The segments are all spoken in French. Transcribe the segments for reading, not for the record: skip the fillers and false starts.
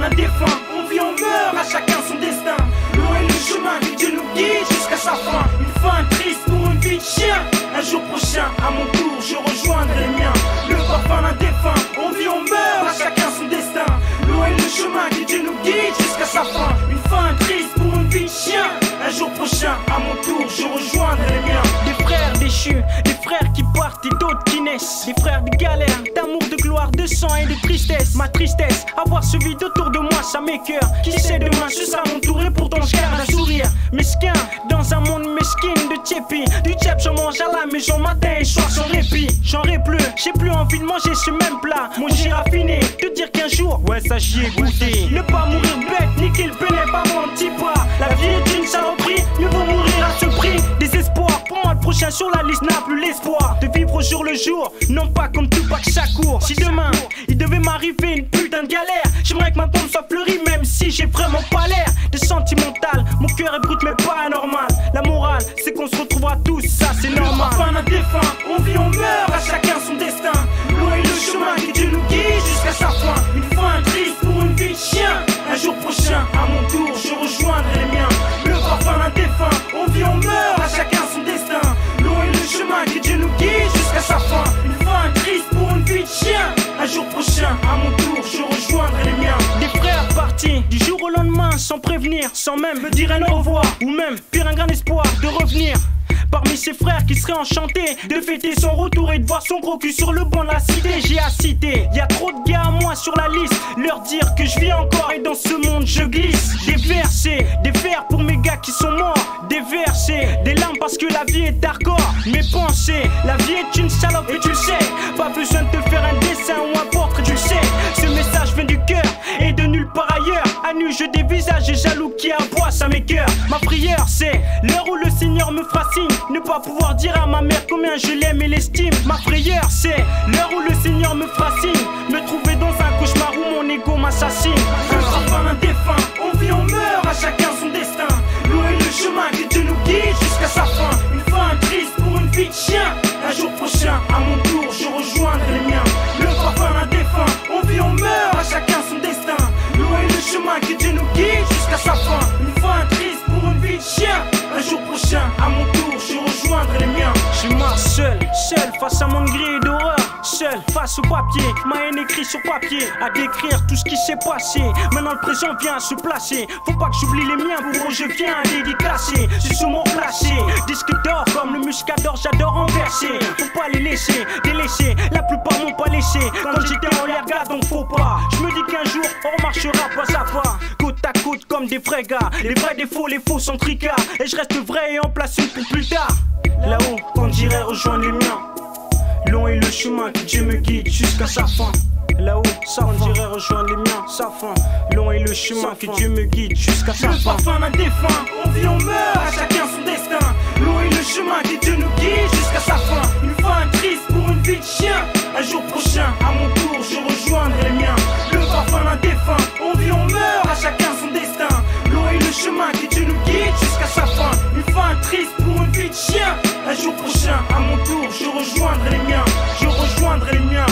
un défunt, on vit, on meurt, à chacun son destin. L'eau est le chemin que Dieu nous guide jusqu'à sa fin. Une fin triste pour une vie de chien. Un jour prochain, à mon tour, je rejoindrai les miens. Le parfum d'un défunt, on vit, on meurt, à chacun son destin. L'eau est le chemin que Dieu nous guide jusqu'à sa fin. Une fin triste pour une vie de chien. Un jour prochain, à mon tour, je rejoindrai les miens. Des frères déchus, des frères qui partent et d'autres qui naissent. Des frères de galère, d'amour, de gloire, de sang et de tristesse. Ma tristesse, avoir ce vide autour de moi, ça m'écoeure. Qui sait demain, je serai entouré, pourtant je garde un sourire. Mesquin, dans un monde mesquin de tchépi. Du tchèp, j'en mange à la maison matin et soir sans répit. J'en ai plus, j'ai plus envie de manger ce même plat. Mon j'ai raffiné, te dire qu'un jour, ouais ça j'y ai goûté. Ne pas mourir bête, niquer le pénet, pas mon petit pas. La vie est une saloperie, mieux vaut mourir à ce prix. Désespoir, pour moi le prochain sur la liste n'a plus l'espoir de vivre au jour le jour, non pas comme Tupac Shakur. Si demain, il devait m'arriver une putain de galère, j'aimerais que ma tombe soit fleurie même si j'ai vraiment pas l'air de sentimental. Mon cœur est brut mais pas anormal. La morale, c'est qu'on se retrouvera tous, ça c'est normal. Le parfum d'un défunt, on vit, on meurt, à chacun son destin. L'eau est le chemin que Dieu nous guide jusqu'à sa fin. Une fin triste pour une vie de chien. Un jour prochain, à mon tour, je rejoindrai les miens. Le parfum d'un défunt, on vit, on meurt, à chacun son destin. L'eau est le chemin que Dieu nous guide jusqu'à sa fin. Une fin triste pour une vie de chien. Un jour prochain, à mon tour, je rejoindrai les miens. Des frères partis du jour au lendemain sans prévenir, sans même me dire un au revoir, ou même pire un grand espoir de revenir. Parmi ses frères qui seraient enchantés de fêter son retour et de voir son gros cul sur le banc de la cité. J'ai à citer, y a trop de gars à moi sur la liste. Leur dire que je vis encore et dans ce monde je glisse. Des versets, des vers pour mes gars qui sont morts. Des versets, des larmes parce que la vie est hardcore. Mes pensées, la vie est une salope et tu le sais. Pas besoin de te faire un dessin ou un portrait, tu le sais. Ce message vient du cœur et de nulle part ailleurs. À nu je dévisage et jaloux qui aboie, ça m'écoeure. Ma prière c'est l'heure où le Seigneur me fera signe. Ne pas pouvoir dire à ma mère combien je l'aime et l'estime. Ma prière c'est l'heure où le Seigneur me fera signe. Me trouver dans un cauchemar où mon ego m'assassine. Le parfum d'un défunt, on vit, on meurt, à chacun son destin. L'eau est le chemin que Dieu nous guide jusqu'à sa fin. Une fin triste pour une vie de chien. Un jour prochain, à mon tour, je rejoindrai les miens. Le parfum d'un défunt, on vit, on meurt, à chacun son destin. L'eau est le chemin que Dieu nous guide jusqu'à sa fin. Une fin triste pour une vie de chien. Un jour prochain, à mon tour, je rejoindrai les miens. Je marche seul, seul face à mon grille d'horreur. Seul face au papier, ma haine écrit sur papier. À décrire tout ce qui s'est passé. Maintenant le présent vient se placer. Faut pas que j'oublie les miens, pour eux je viens à dédicacer. Je suis mon placé, disque d'or comme le muscador, j'adore renverser. Faut pas les laisser, délaisser, la plupart m'ont pas laissé. Quand j'étais en l'air gars donc faut pas. Je me dis qu'un jour on marchera pas à pas. Côte à côte comme des vrais gars. Les vrais défauts, les faux sont tricards. Et je reste vrai et en place une pour plus tard. Là-haut, quand j'irai rejoindre les miens. Long est le chemin que Dieu me guide jusqu'à sa fin. Là-haut, ça quand j'irai rejoindre les miens, sa fin. Long est le chemin que Dieu me guide jusqu'à sa fin. Le parfum d'un défunt, on vit, on meurt, à chacun son destin. L'eau est le chemin que Dieu nous guide jusqu'à sa fin. Une fin triste pour une vie de chien. Un jour prochain, à mon tour, je rejoindrai les miens. Le parfum d'un défunt, on vit, on meurt, à chacun son destin. L'eau est le chemin que Dieu nous guide jusqu'à sa fin. Une fin triste pour une vie de chien. Un jour prochain, à mon tour, je rejoindrai les miens. Je rejoindrai les miens.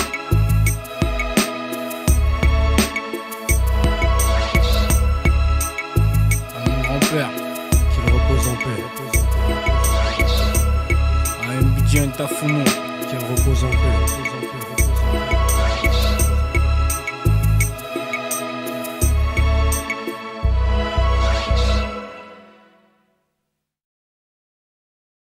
À mon grand-père, qu'il repose en paix. À Mbidjan Tafumo, qu'il repose en paix.